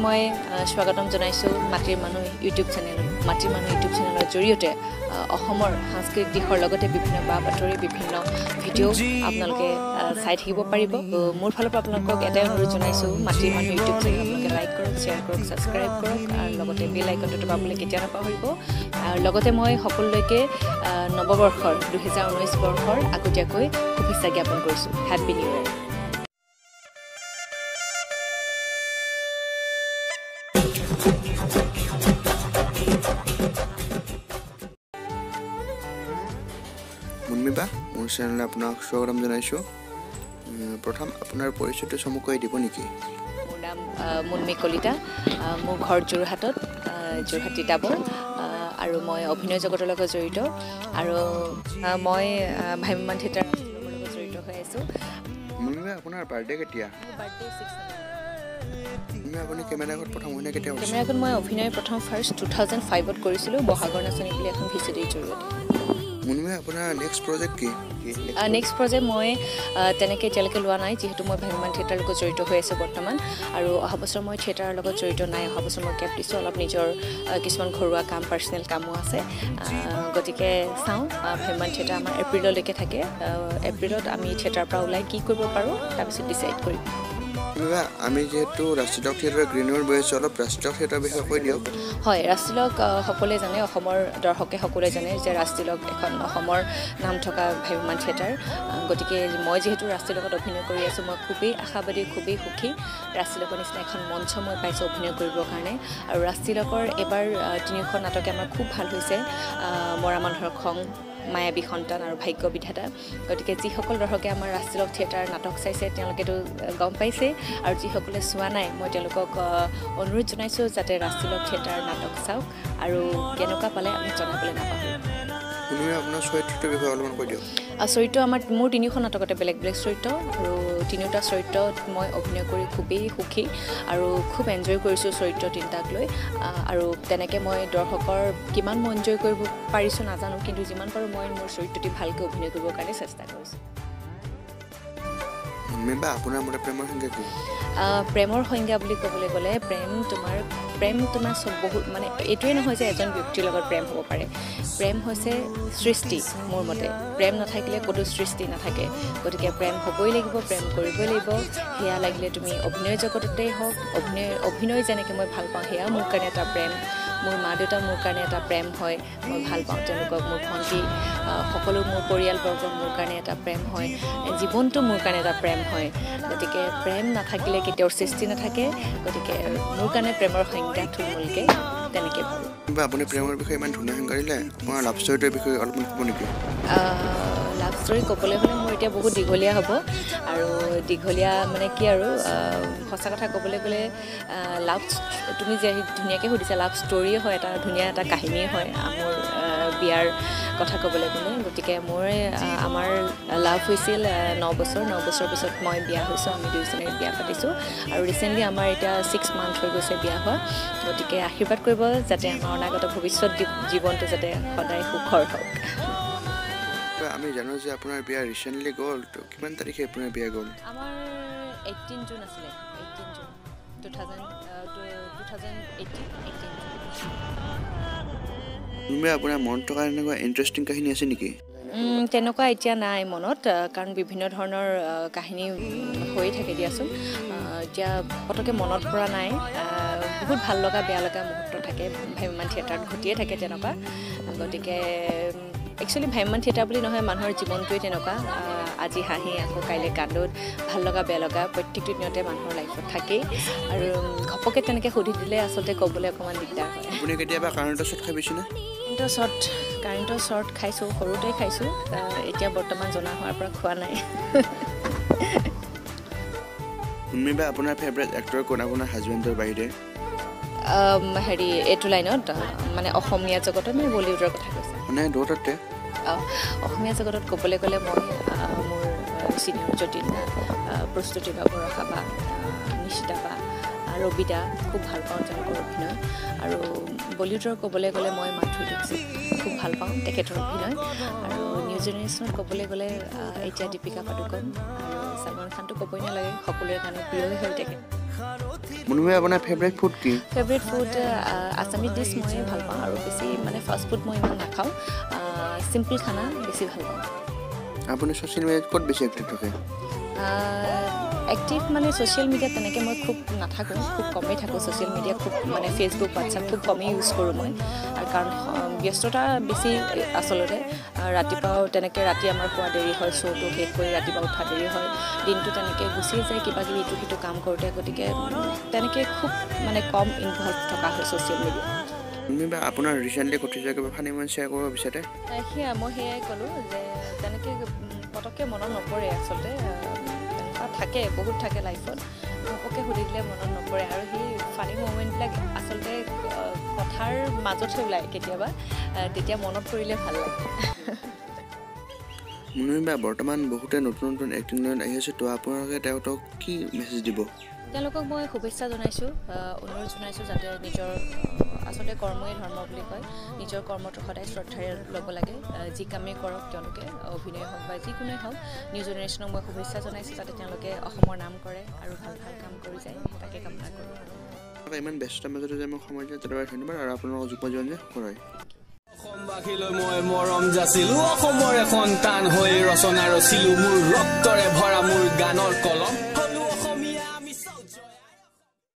মই স্বাগতম জনাইছোঁ মাটিৰ মানুহ ইউটিউব চেনেল মাটিৰ মানুহ ইউটিউব চেনেলৰ জৰিয়তে অসমৰ সাংস্কৃতিক দিশৰ লগতে বিভিন্ন বা বাতৰি বিভিন্ন ভিডিঅ' আপোনালোকে চাই থাকিব পাৰিব মোৰ ফালৰ পৰা আপোনালোকক এটাই অনুৰোধ জনাইছোঁ মাটিৰ মানুহ ইউটিউব চেনেল আপোনালোকে লাইক কৰক শ্বেয়াৰ কৰক ছাবস্ক্ৰাইব কৰক আৰু লগতে বেল আইকনটো দবাবলৈ কেতিয়া নাপাহৰিব আৰু লগতে মই সকলোলৈকে নৱবৰ্ষৰ 2019 বৰ্ষৰ আগতীয়াকৈ শুভেচ্ছা জ্ঞাপন কৰিছোঁ হেপী নিউ ইয়েৰ মুনমিবা মোৰ চেনেলে আপোনাক স্বাগতম জনাইছোঁ প্ৰথম আপোনাৰ পৰিচয়টো চমুকৈ দিব নেকি মোৰ নাম মুনমি কলিতা মোৰ ঘৰ যোৰহাটত যোৰহাট তিতাবৰ আৰু মই অভিনয় জগতৰ লগত জড়িত আৰু মই ভ্ৰাম্যমাণ থিয়েটাৰ লগত জড়িত হৈ আছোঁ মুনমিবা আপোনাৰ বাৰ্থডে কেতিয়া বাৰ্থডে 6 আপুনি কেমেৰা আগত প্ৰথম অভিনয় কেতিয়া কেমেৰা আগত মই অভিনয় প্ৰথম ফাৰ্ষ্ট 2005ত কৰিছিলোঁ বহাগৰ নাচনী বুলি এখন ভিচিডিৰ জৰিয়তে মুনমি আপোনাৰ নেক্সট প্ৰজেক্ট কি নেক্সট প্ৰজেক্ট মই তেনেকৈ এতিয়ালৈকে লোৱা নাই যিহেতু মই ভ্ৰাম্যমাণ থিয়েটাৰৰ লগত জড়িত হৈ আছোঁ বৰ্তমান আৰু অহা বছৰ মই থিয়েটাৰৰ লগত জড়িত নাই অহা বছৰ মই কেপ দিছোঁ অলপ নিজৰ কিছুমান ঘৰুৱা কাম পাৰ্চনেল কামো আছে গতিকে চাওঁ ভ্ৰাম্যমাণ থিয়েটাৰ আমাৰ এপ্ৰিললৈকে থাকে এপ্ৰিলত আমি থিয়েটাৰৰ পৰা ওলাই কি কৰিব পাৰোঁ তাৰপিছত ডিচাইড কৰিম আমি যিহেতু ৰাষ্ট্ৰীয় থিয়েটাৰ গ্ৰীণৰ বহি আছোঁ অলপ ৰাষ্ট্ৰীয় থিয়েটাৰৰ বিষয়ে কৈ দিয়ক হয় ৰাষ্ট্ৰীয় সকলোৱে জানে অসমৰ দৰ্শকে সকলোৱে জানে যে ৰাষ্ট্ৰীয় এখন অসমৰ নাম থকা ভ্ৰাম্যমাণ থিয়েটাৰ গতিকে মই যিহেতু ৰাষ্ট্ৰীয় অভিনয় কৰি আছোঁ মই খুবেই আশাবাদী খুবেই সুখী ৰাষ্ট্ৰীয় নিচিনা এখন মঞ্চ মই পাইছোঁ অভিনয় কৰিবৰ কাৰণে আৰু ৰাষ্ট্ৰীয়ৰ এবাৰ 3খন নাটকে আমাৰ খুব ভাল হৈছে মৰা মানুহৰ খং মায়াবী সন্তান আৰু ভাগ্য বিধাতা গতিকে যিসকল দৰ্শকে আমাৰ ৰাষ্ট্ৰীয় থিয়েটাৰ নাটক চাইছে তেওঁলোকেতো গম পাইছে আৰু যিসকলে চোৱা নাই মই তেওঁলোকক অনুৰোধ জনাইছোঁ যাতে ৰাষ্ট্ৰীয় থিয়েটাৰ নাটক চাওক আৰু কেনেকুৱা পালে আমি জনাবলৈ নাপাহৰোঁ আপোনাৰ চৰিত্ৰটোৰ বিষয়ে অলপমান কৈ দিয়ক চৰিত্ৰ মোৰ 3খন নাটকতে বেলেগ বেলেগ চৰিত্ৰ আৰু 3টা চৰিত্ৰত মই অভিনয় কৰি খুবেই সুখী আৰু খুব এনজয় কৰিছোঁ চৰিত্ৰ 3টাক লৈ আৰু তেনেকৈ মই দৰ্শকৰ কিমান মই এনজয় কৰিব পাৰিছোঁ নাজানো কিন্তু যিমান পাৰোঁ মই মোৰ চৰিত্ৰটি ভালকৈ অভিনয় কৰিবৰ কাৰণে চেষ্টা কৰিছোঁ আপোনাৰ মতে প্ৰেমৰ সংজ্ঞা কি প্ৰেমৰ সংজ্ঞা বুলি ক'বলৈ গ'লে প্ৰেম তোমাৰ চব বহুত মানে এইটোৱে নহয় যে এজন ব্যক্তিৰ লগত প্ৰেম হ'ব পাৰে প্ৰেম হৈছে সৃষ্টি মোৰ মতে প্ৰেম নাথাকিলে ক'তো সৃষ্টি নাথাকে গতিকে প্ৰেম হ'বই লাগিব প্ৰেম কৰিবই লাগিব সেয়া লাগিলে তুমি অভিনয় জগততেই হওক অভিনয় যেনেকৈ মই ভাল পাওঁ সেয়া মোৰ কাৰণে এটা প্ৰেম মোৰ মা দেউতা মোৰ কাৰণে এটা প্ৰেম হয় মই ভাল পাওঁ তেওঁলোকক মোৰ ভণ্টি সকলো মোৰ পৰিয়ালবৰ্গ মোৰ কাৰণে এটা প্ৰেম হয় জীৱনটো মোৰ কাৰণে এটা প্ৰেম হয় গতিকে প্ৰেম নাথাকিলে কেতিয়াও সৃষ্টি নাথাকে গতিকে মোৰ কাৰণে প্ৰেমৰ সংজ্ঞা থুলমূলকৈ তেনেকৈ ভাবোঁ আপুনি প্ৰেমৰ বিষয়ে ইমান ধুনীয়া সংজ্ঞাৰিলে আপোনাৰ লাভ ষ্টৰিটোৰ বিষয়ে অলপমান ক'ব নেকি লাভ ষ্টৰি ক'বলৈ হ'লে মোৰ এতিয়া বহুত দীঘলীয়া হ'ব আৰু দীঘলীয়া মানে কি আৰু সঁচা কথা ক'বলৈ গ'লে লাভ তুমি যে ধুনীয়াকৈ সুধিছা লাভ ষ্টৰিয়ে হয় এটা ধুনীয়া এটা কাহিনীয়ে হয় মোৰ বিয়াৰ কথা ক'বলৈ গ'লে গতিকে আমাৰ লাভ হৈছিল 9 বছৰ পিছত মই বিয়া হৈছোঁ আমি দুয়োজনে বিয়া পাতিছোঁ আৰু ৰিচেণ্টলি আমাৰ এতিয়া 6 মান্থ হৈ গৈছে বিয়া হোৱা গতিকে আশীৰ্বাদ কৰিব যাতে আমাৰ অনাগত ভৱিষ্যত জীৱনটো যাতে সদায় সুখৰ হওক আমি জানো যে আপোনাৰ বিয়া ৰিচেণ্টলি গ'ল তো কিমান তাৰিখে আপোনাৰ বিয়া গ'ল আমাৰ 18 জুন আছিলে 18 জুন 2018 আপোনাৰ মনত থকা এনেকুৱা ইণ্টাৰেষ্টিং কাহিনী আছে নেকি তেনেকুৱা এতিয়া নাই মনত কাৰণ বিভিন্ন ধৰণৰ কাহিনী হৈয়ে থাকে দিয়াচোন এতিয়া পটককৈ মনত পৰা নাই বহুত ভাল লগা বেয়া লগা মুহূৰ্ত থাকে ভ্ৰাম্যমাণ থিয়েটাৰত ঘটিয়ে থাকে তেনেকুৱা গতিকে একচুৱেলি ভ্ৰাম্যমাণ থিয়েটাৰ বুলি নহয় মানুহৰ জীৱনটোৱে তেনেকুৱা আজি হাঁহি আকৌ কাইলৈ কান্দোত ভাল লগা বেয়া লগা প্ৰত্যেকটো দিনতে মানুহৰ লাইফত থাকেই আৰু ঘপককৈ তেনেকৈ সুধি দিলে আচলতে ক'বলৈ অকণমান দিগদাৰ হয় আপুনি কেতিয়াবা কাৰেণ্টৰ শ্বৰ্ট খাই পাইছেনে কাৰেণ্টৰ শ্বৰ্ট খাইছোঁ সৰুতে খাইছোঁ এতিয়া বৰ্তমান জনা হোৱাৰ পৰা খোৱা নাই মুনমিবা আপোনাৰ ফেভৰেট এক্টৰ কোন আপোনাৰ হাজবেণ্ডৰ বাহিৰে এইটো লাইনত মানে অসমীয়া জগতত নে বলিউডৰ কথা কৈছে মানে দুটাতে অসমীয়া জগতত ক'বলৈ গ'লে মই মোৰ চিনিয়ৰ জটিল প্ৰস্তুতি বা বৰষা বা নিশিতা বা ৰবিদা খুব ভাল পাওঁ তেওঁলোকৰ অভিনয় আৰু বলিউডৰ ক'বলৈ গ'লে মই মাধুৰী দীক্ষিত খুব ভাল পাওঁ তেখেতৰ অভিনয় আৰু নিউ জেনেৰেশ্যনত ক'বলৈ গ'লে এতিয়া দীপিকা পাডুকন আৰু সলমান খানটো ক'বই নালাগে সকলোৰে কাৰণে প্ৰিয়ই হৈ থাকে মুনমি আপোনাৰ ফেভৰেট ফুড কি ফেভৰেট ফুড আছামিজ ডিছ মই ভাল পাওঁ আৰু বেছি মানে ফাষ্ট ফুড মই ইমান নাখাওঁ চিম্পল খানা বেছি ভাল পাওঁ আপুনি ছ'চিয়েল মিডিয়াত ক'ত বেছি এক্টিভ থাকে এক্টিভ মানে ছ'চিয়েল মিডিয়াত তেনেকৈ মই খুব নাথাকোঁ খুব কমেই থাকোঁ ছ'চিয়েল মিডিয়া খুব মানে ফেচবুক হোৱাটছআপ খুব কমেই ইউজ কৰোঁ মই আৰু কাৰণ ব্যস্ততা বেছি আচলতে ৰাতিপুৱাও তেনেকৈ ৰাতি আমাৰ খোৱা দেৰি হয় শ্ব'টো শেষ কৰি ৰাতিপুৱা উঠা দেৰি হয় দিনটো তেনেকৈ গুচি যায় কিবা কিবি ইটো সিটো কাম কৰোঁতে গতিকে তেনেকৈ খুব মানে কম ইনভলভ থকা হয় ছ'চিয়েল মিডিয়াত মুনমি আপোনাৰ ৰিচেণ্টলি ঘটি যোৱা কিবা ফানি মমেণ্ট শ্বেয়াৰ কৰিব বিচাৰে মই সেয়াই ক'লোঁ যে তেনেকৈ পটককৈ মনত নপৰে আচলতে থাকে বহুত থাকে লাইফত ঘপককৈ সুধি দিলে মনত নপৰে আৰু সেই ফানি মমেণ্টবিলাক আচলতে কথাৰ মাজতহে ওলায় কেতিয়াবা তেতিয়া মনত পৰিলে ভাল লাগে মুনমি বৰ্তমান বহুতে নতুন নতুন এক্টিং লাইনত আহি আছে তো আপোনালোকে তেওঁলোকক কি মেছেজ দিব তেওঁলোকক মই শুভেচ্ছা জনাইছোঁ অনুৰোধ জনাইছোঁ যাতে নিজৰ আচলতে কৰ্মই ধৰ্ম বুলি কয় নিজৰ কৰ্মটো সদায় শ্ৰদ্ধাৰে ল'ব লাগে যি কামেই কৰক তেওঁলোকে অভিনয় হওক বা যিকোনোৱেই হওক নিউ জেনেৰেশ্যনক মই শুভেচ্ছা জনাইছোঁ যাতে তেওঁলোকে অসমৰ নাম কৰে আৰু ভাল ভাল কাম কৰি যায় তাকে কামনা কৰোঁ ইমান ব্যস্ততাৰ মাজতে যে মোক সময় দিয়ে তাৰ বাবে ধন্যবাদ আৰু আপোনালোকৰ যুৱ জীৱন যে সফল হয় অসমবাসীলৈ মই মৰম যাচিলো অসমৰে সন্তান হৈ ৰচনা ৰচিলো মোৰ ৰক্তৰে ভৰা মোৰ গানৰ কলম